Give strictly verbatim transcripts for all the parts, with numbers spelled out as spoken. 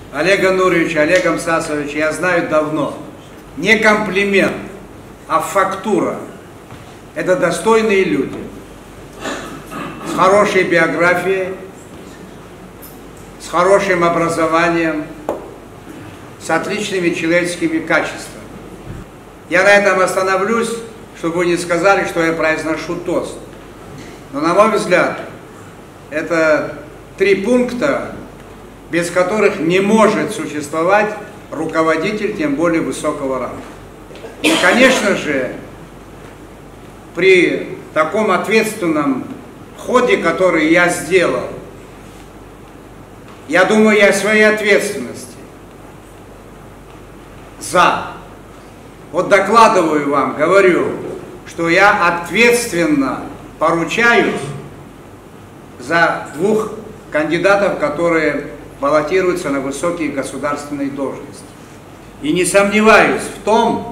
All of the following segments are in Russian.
Олега Нуриевича, Олега Мсасовича я знаю давно. Не комплимент, а фактура. Это достойные люди. С хорошей биографией, с хорошим образованием, с отличными человеческими качествами. Я на этом остановлюсь, чтобы вы не сказали, что я произношу тост. Но, на мой взгляд, это три пункта, без которых не может существовать руководитель, тем более высокого ранга. И, конечно же, при таком ответственном ходе, который я сделал, я думаю и о своей ответственности за. Вот докладываю вам, говорю, что я ответственно поручаюсь за двух кандидатов, которые баллотируются на высокие государственные должности. И не сомневаюсь в том,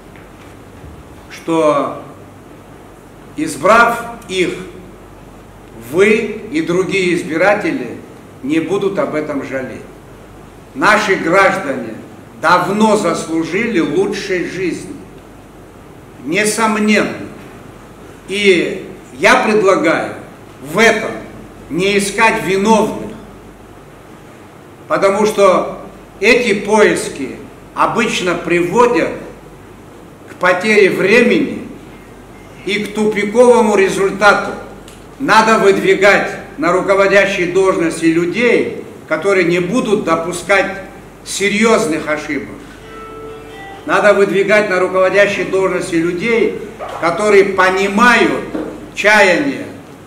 что, избрав их, вы и другие избиратели не будут об этом жалеть. Наши граждане давно заслужили лучшей жизни. Несомненно. И я предлагаю в этом не искать виновных, потому что эти поиски обычно приводят к потере времени и к тупиковому результату. Надо выдвигать на руководящие должности людей, которые не будут допускать серьезных ошибок. Надо выдвигать на руководящие должности людей, которые понимают чаяния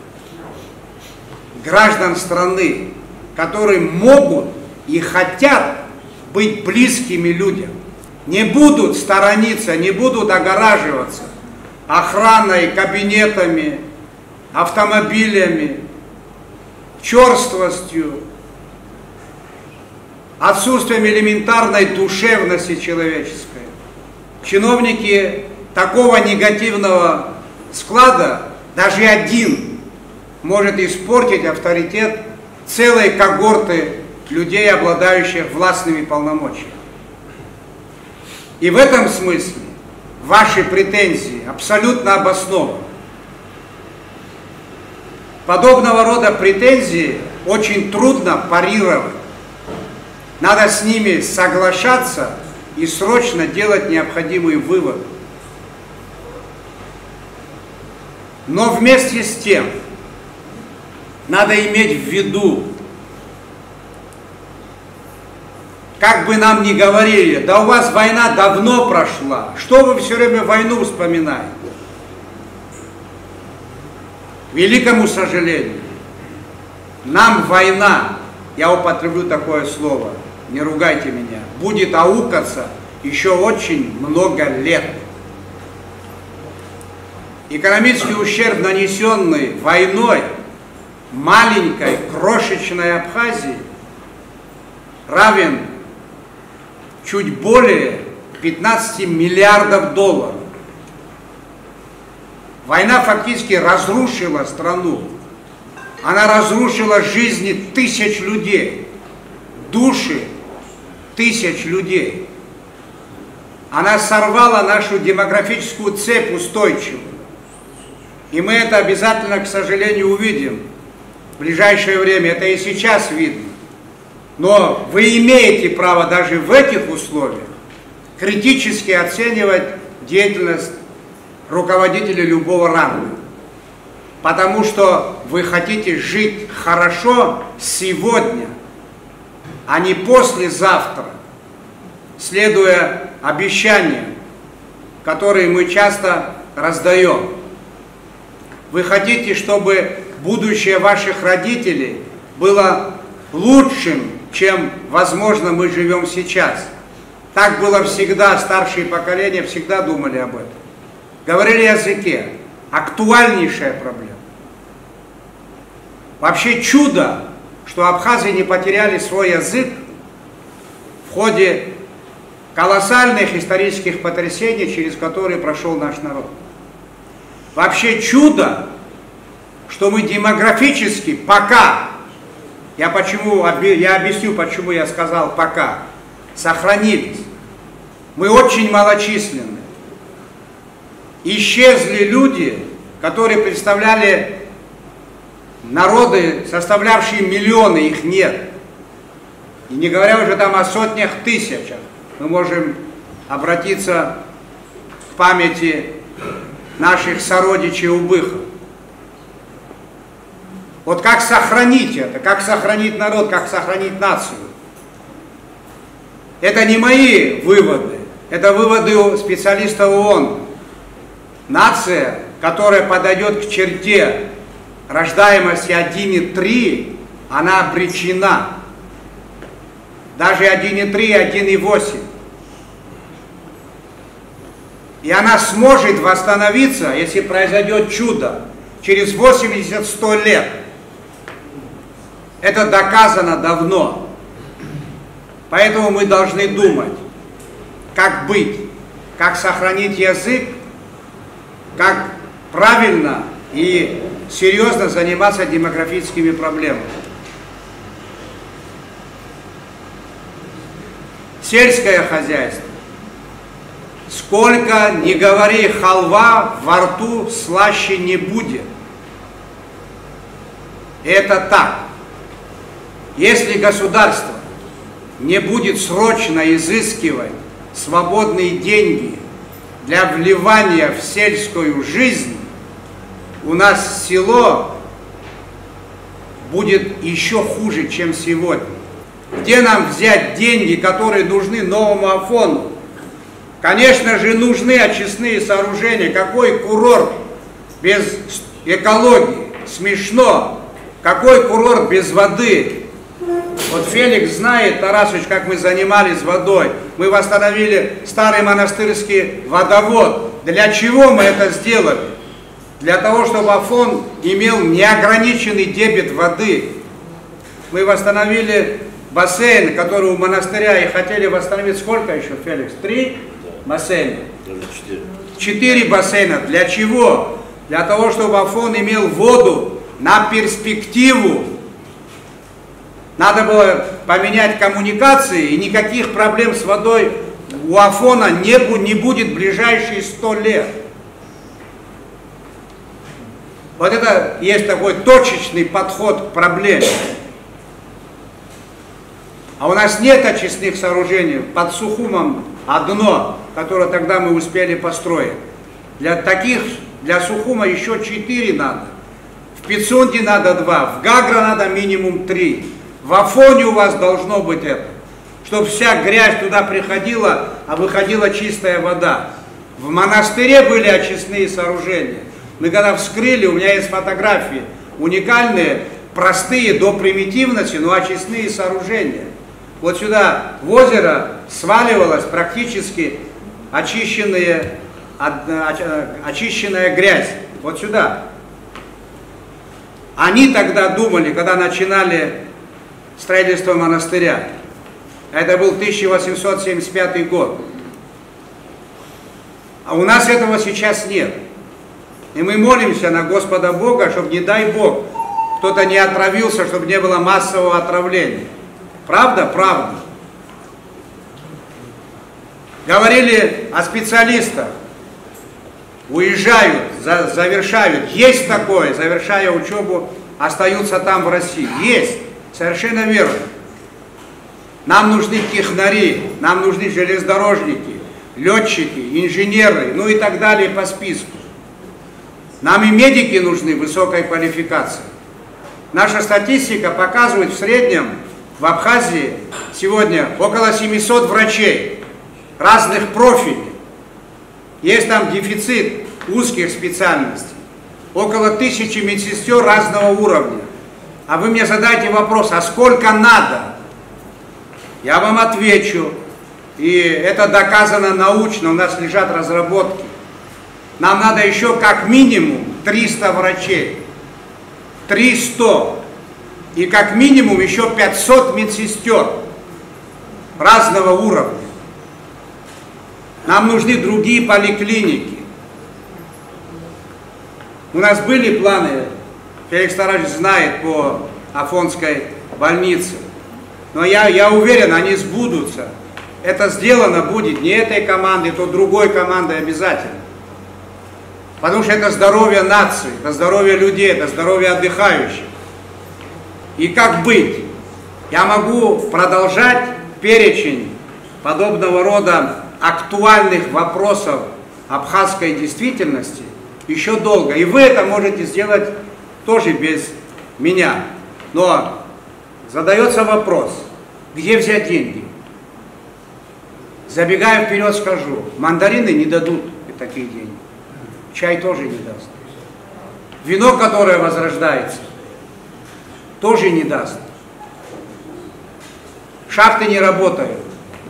граждан страны, которые могут и хотят быть близкими людям, не будут сторониться, не будут огораживаться охраной, кабинетами, автомобилями, черствостью, отсутствием элементарной душевности человеческой. Чиновники такого негативного склада, даже один, может испортить авторитет целой когорты людей, обладающих властными полномочиями. И в этом смысле ваши претензии абсолютно обоснованы. Подобного рода претензии очень трудно парировать. Надо с ними соглашаться и срочно делать необходимые выводы. Но вместе с тем надо иметь в виду, как бы нам ни говорили, да у вас война давно прошла, что вы все время войну вспоминаете? К великому сожалению, нам война, я употреблю такое слово, не ругайте меня, будет аукаться еще очень много лет. Экономический ущерб, нанесенный войной маленькой, крошечной Абхазии, равен чуть более пятнадцати миллиардов долларов. Война фактически разрушила страну. Она разрушила жизни тысяч людей, души тысяч людей. Она сорвала нашу демографическую цепь устойчивую. И мы это обязательно, к сожалению, увидим в ближайшее время. Это и сейчас видно. Но вы имеете право даже в этих условиях критически оценивать деятельность руководителя любого ранга. Потому что вы хотите жить хорошо сегодня, а не послезавтра, следуя обещаниям, которые мы часто раздаем. Вы хотите, чтобы будущее ваших родителей было лучшим, чем, возможно, мы живем сейчас. Так было всегда, старшие поколения всегда думали об этом. Говорили о языке. Актуальнейшая проблема. Вообще чудо, что абхазы не потеряли свой язык в ходе колоссальных исторических потрясений, через которые прошел наш народ. Вообще чудо, что мы демографически пока Я, почему, я объясню, почему я сказал пока. Сохранились. Мы очень малочисленны. Исчезли люди, которые представляли народы, составлявшие миллионы, их нет. И не говоря уже там о сотнях тысячах, мы можем обратиться к памяти наших сородичей убыхов. Вот как сохранить это, как сохранить народ, как сохранить нацию? Это не мои выводы, это выводы специалистов ООН. Нация, которая подойдет к черте рождаемости один и три, она обречена. Даже один и три, один и восемь. И она сможет восстановиться, если произойдет чудо, через восемьдесят-сто лет. Это доказано давно. Поэтому мы должны думать, как быть, как сохранить язык, как правильно и серьезно заниматься демографическими проблемами. Сельское хозяйство. Сколько ни говори халва, во рту слаще не будет. Это так. Если государство не будет срочно изыскивать свободные деньги для вливания в сельскую жизнь, у нас село будет еще хуже, чем сегодня. Где нам взять деньги, которые нужны новому Афону? Конечно же, нужны очистные сооружения. Какой курорт без экологии? Смешно. Какой курорт без воды? Вот Феликс знает, Тарасович, как мы занимались водой. Мы восстановили старый монастырский водовод. Для чего мы это сделали? Для того, чтобы Афон имел неограниченный дебет воды. Мы восстановили бассейн, который у монастыря, и хотели восстановить сколько еще, Феликс? Три бассейна? Четыре. Четыре бассейна. Для чего? Для того, чтобы Афон имел воду на перспективу. Надо было поменять коммуникации, и никаких проблем с водой у Афона не, не будет в ближайшие сто лет. Вот это есть такой точечный подход к проблеме. А у нас нет очистных сооружений. Под Сухумом одно, которое тогда мы успели построить. Для таких, для Сухума еще четыре надо. В Пицунде надо два, в Гагра надо минимум три. В Афоне у вас должно быть это. Чтобы вся грязь туда приходила, а выходила чистая вода. В монастыре были очистные сооружения. Мы когда вскрыли, у меня есть фотографии, уникальные, простые до примитивности, но очистные сооружения. Вот сюда в озеро сваливалась практически очищенные, очищенная грязь. Вот сюда. Они тогда думали, когда начинали строительство монастыря, это был тысяча восемьсот семьдесят пятый год. А у нас этого сейчас нет. И мы молимся на Господа Бога, чтобы, не дай Бог, кто-то не отравился, чтобы не было массового отравления. Правда? Правда. Говорили о специалистах. Уезжают, за, завершают. Есть такое, завершая учебу, остаются там в России. Есть. Совершенно верно. Нам нужны технари, нам нужны железнодорожники, летчики, инженеры, ну и так далее по списку. Нам и медики нужны высокой квалификации. Наша статистика показывает в среднем в Абхазии сегодня около семисот врачей разных профилей. Есть там дефицит узких специальностей. Около тысячи медсестер разного уровня. А вы мне задайте вопрос, а сколько надо? Я вам отвечу. И это доказано научно, у нас лежат разработки. Нам надо еще как минимум триста врачей. триста. И как минимум еще пятьсот медсестер разного уровня. Нам нужны другие поликлиники. У нас были планы, Феликс Тарасович знает по Афонской больницы. Но я, я уверен, они сбудутся. Это сделано будет не этой командой, то другой командой обязательно. Потому что это здоровье нации, это здоровье людей, это здоровье отдыхающих. И как быть? Я могу продолжать перечень подобного рода актуальных вопросов абхазской действительности еще долго. И вы это можете сделать тоже без меня. Но задается вопрос, где взять деньги? Забегая вперед, скажу, мандарины не дадут такие деньги. Чай тоже не даст. Вино, которое возрождается, тоже не даст. Шахты не работают.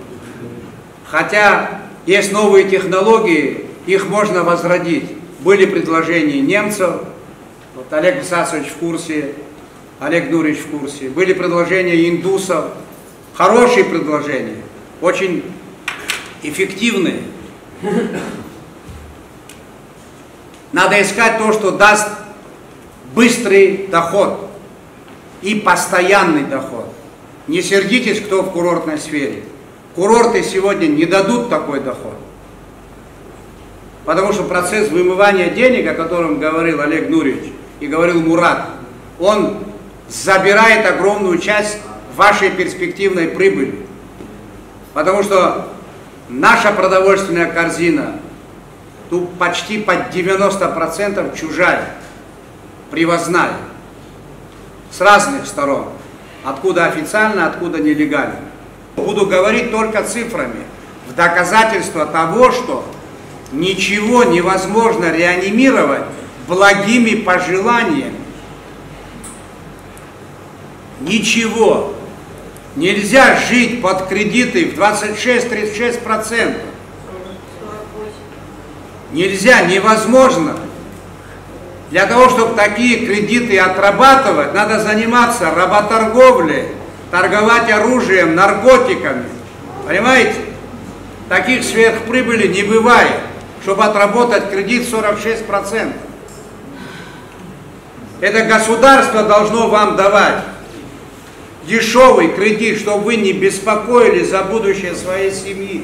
Хотя есть новые технологии, их можно возродить. Были предложения немцев, вот Олег Исакович в курсе, Олег Нурович в курсе. Были предложения индусов, хорошие предложения, очень эффективные. Надо искать то, что даст быстрый доход и постоянный доход. Не сердитесь, кто в курортной сфере. Курорты сегодня не дадут такой доход. Потому что процесс вымывания денег, о котором говорил Олег Нурович и говорил Мурат, он забирает огромную часть вашей перспективной прибыли. Потому что наша продовольственная корзина тут почти под девяносто процентов чужая, привозная, с разных сторон, откуда официально, откуда нелегально. Буду говорить только цифрами, в доказательство того, что ничего невозможно реанимировать благими пожеланиями. Ничего. Нельзя жить под кредиты в двадцать шесть — тридцать шесть процентов. Нельзя, невозможно. Для того, чтобы такие кредиты отрабатывать, надо заниматься работорговлей, торговать оружием, наркотиками. Понимаете? Таких сверхприбыли не бывает, чтобы отработать кредит сорок шесть процентов. Это государство должно вам давать дешевый кредит, чтобы вы не беспокоились за будущее своей семьи.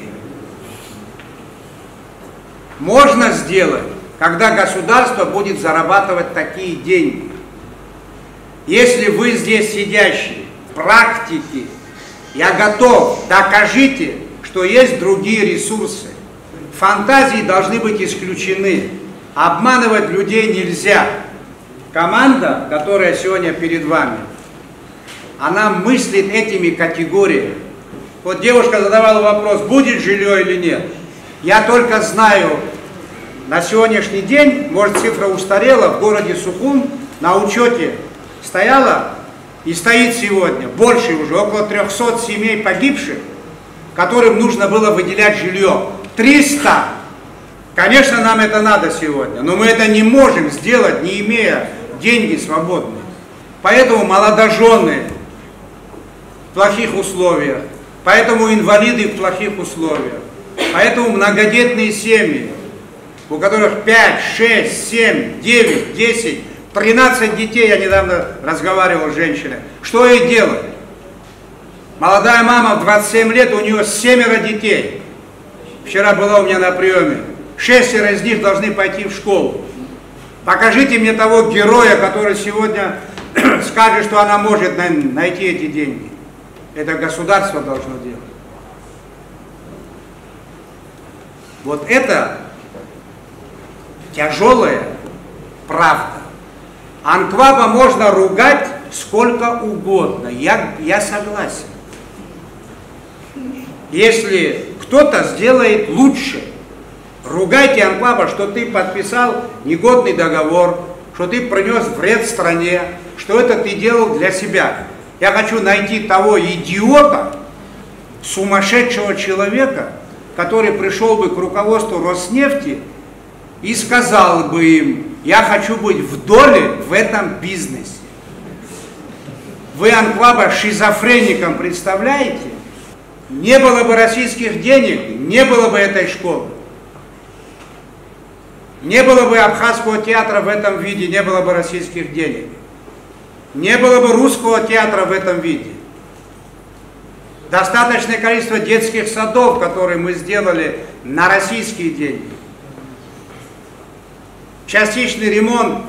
Можно сделать, когда государство будет зарабатывать такие деньги. Если вы здесь сидящие, практики, я готов, докажите, что есть другие ресурсы. Фантазии должны быть исключены. Обманывать людей нельзя. Команда, которая сегодня перед вами, она мыслит этими категориями. Вот девушка задавала вопрос, будет жилье или нет. Я только знаю, на сегодняшний день, может, цифра устарела, в городе Сухум на учете стояла и стоит сегодня больше уже, около трёхсот семей погибших, которым нужно было выделять жилье. триста! Конечно, нам это надо сегодня, но мы это не можем сделать, не имея деньги свободные. Поэтому молодожены в плохих условиях, поэтому инвалиды в плохих условиях, поэтому многодетные семьи, у которых пять, шесть, семь, девять, десять, тринадцать детей, я недавно разговаривал с женщиной, что ей делать? Молодая мама в двадцать семь лет, у нее семеро детей. Вчера была у меня на приеме. Шестеро из них должны пойти в школу. Покажите мне того героя, который сегодня скажет, что она может найти эти деньги. Это государство должно делать. Вот это тяжелая правда. Анкваба можно ругать сколько угодно. Я, я согласен. Если кто-то сделает лучше, ругайте Анкваба, что ты подписал негодный договор, что ты принес вред стране, что это ты делал для себя. Я хочу найти того идиота, сумасшедшего человека, который пришел бы к руководству Роснефти и сказал бы им, я хочу быть в доле в этом бизнесе. Вы Анкваба шизофреником представляете? Не было бы российских денег, не было бы этой школы. Не было бы Абхазского театра в этом виде, не было бы российских денег. Не было бы русского театра в этом виде. Достаточное количество детских садов, которые мы сделали на российские деньги. Частичный ремонт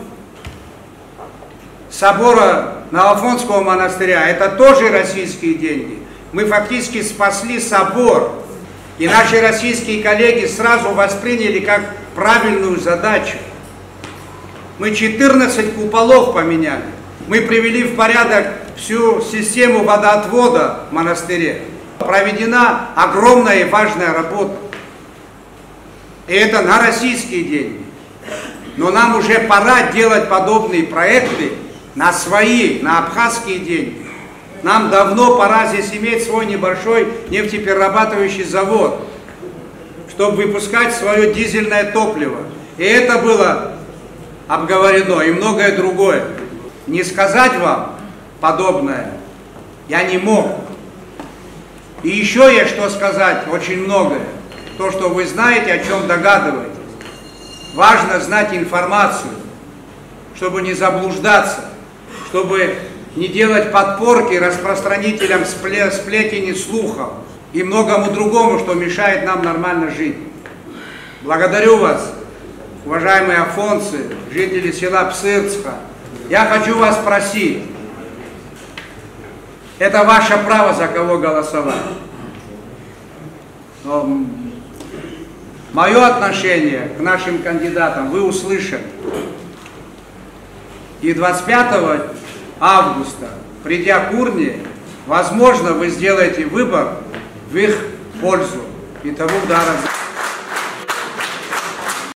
собора Новоафонского монастыря, это тоже российские деньги. Мы фактически спасли собор, и наши российские коллеги сразу восприняли как правильную задачу. Мы четырнадцать куполов поменяли, мы привели в порядок всю систему водоотвода в монастыре. Проведена огромная и важная работа. И это на российские деньги. Но нам уже пора делать подобные проекты на свои, на абхазские деньги. Нам давно пора здесь иметь свой небольшой нефтеперерабатывающий завод, чтобы выпускать свое дизельное топливо. И это было обговорено, и многое другое. Не сказать вам подобное я не мог. И еще есть что сказать, очень многое. То, что вы знаете, о чем догадываетесь. Важно знать информацию, чтобы не заблуждаться, чтобы не делать подпорки распространителям сплетен и слухов и многому другому, что мешает нам нормально жить. Благодарю вас, уважаемые афонцы, жители села Псырцха. Я хочу вас просить, это ваше право, за кого голосовать. Но мое отношение к нашим кандидатам вы услышали. И двадцать пятого августа, придя к урне, возможно, вы сделаете выбор в их пользу. И того удара.